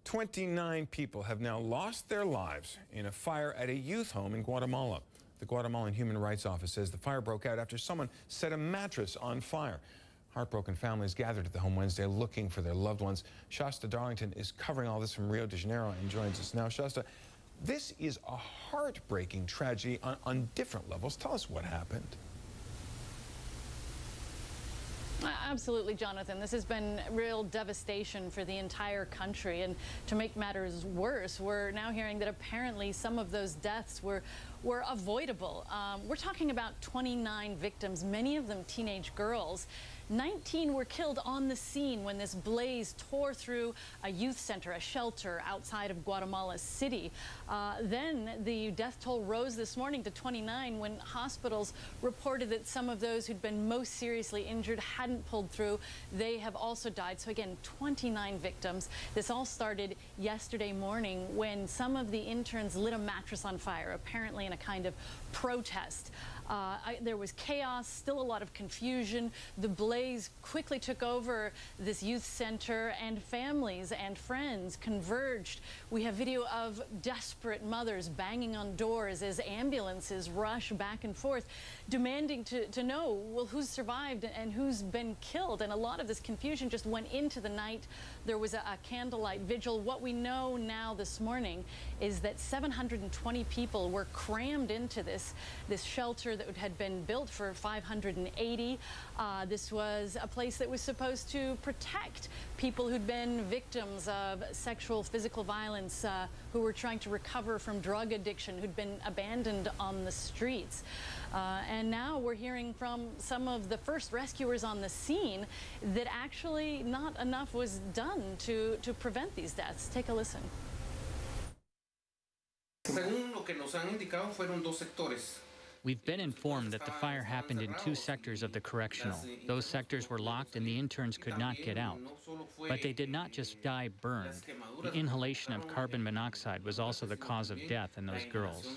29 people have now lost their lives in a fire at a youth home in Guatemala. The Guatemalan Human Rights Office says the fire broke out after someone set a mattress on fire. Heartbroken families gathered at the home Wednesday looking for their loved ones. Shasta Darlington is covering all this from Rio de Janeiro and joins us now. Shasta, this is a heartbreaking tragedy on different levels. Tell us what happened. Absolutely, Jonathan. This has been real devastation for the entire country. And to make matters worse, we're now hearing that apparently some of those deaths were avoidable. We're talking about 29 victims, many of them teenage girls. 19 were killed on the scene when this blaze tore through a youth center, a shelter outside of Guatemala City. Then the death toll rose this morning to 29 when hospitals reported that some of those who'd been most seriously injured hadn't pulled through. They have also died. So again, 29 victims. This all started yesterday morning when some of the interns lit a mattress on fire, apparently in a kind of protest. There was chaos, still a lot of confusion. The blaze quickly took over this youth center, and families and friends converged. We have video of desperate mothers banging on doors as ambulances rush back and forth, demanding to know, well, who's survived and who's been killed. And a lot of this confusion just went into the night. There was a candlelight vigil. What we know now this morning is that 720 people were crammed into this shelter that had been built for 580. This was a place that was supposed to protect people who'd been victims of sexual, physical violence, who were trying to recover from drug addiction, who'd been abandoned on the streets. And now we're hearing from some of the first rescuers on the scene that actually not enough was done to prevent these deaths. Take a listen. Según lo que nos han indicado, fueron dos sectores. We've been informed that the fire happened in 2 sectors of the correctional. Those sectors were locked and the interns could not get out. But they did not just die burned. The inhalation of carbon monoxide was also the cause of death in those girls.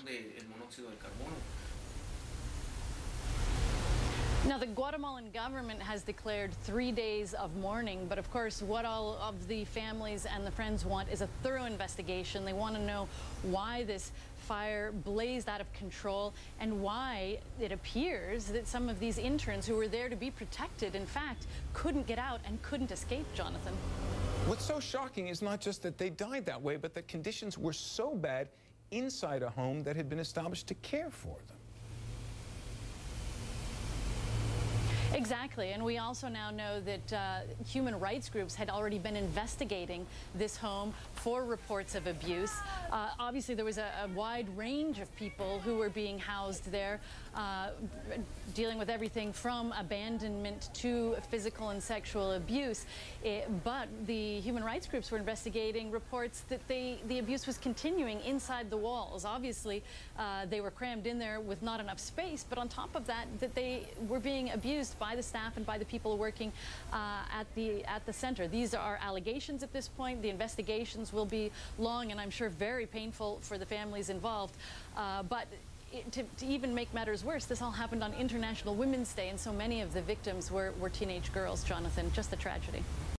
Now, the Guatemalan government has declared 3 days of mourning, but of course what all of the families and the friends want is a thorough investigation. They want to know why this fire blazed out of control and why it appears that some of these interns who were there to be protected, in fact, couldn't get out and couldn't escape, Jonathan. What's so shocking is not just that they died that way, but that conditions were so bad inside a home that had been established to care for them. Exactly, and we also now know that human rights groups had already been investigating this home for reports of abuse. Obviously, there was a wide range of people who were being housed there, dealing with everything from abandonment to physical and sexual abuse. But the human rights groups were investigating reports that the abuse was continuing inside the walls. Obviously, they were crammed in there with not enough space, but on top of that, that they were being abused by the staff and by the people working at the center. These are allegations at this point. The investigations will be long and I'm sure very painful for the families involved. But to even make matters worse, this all happened on International Women's Day, and so many of the victims were teenage girls, Jonathan. Just a tragedy.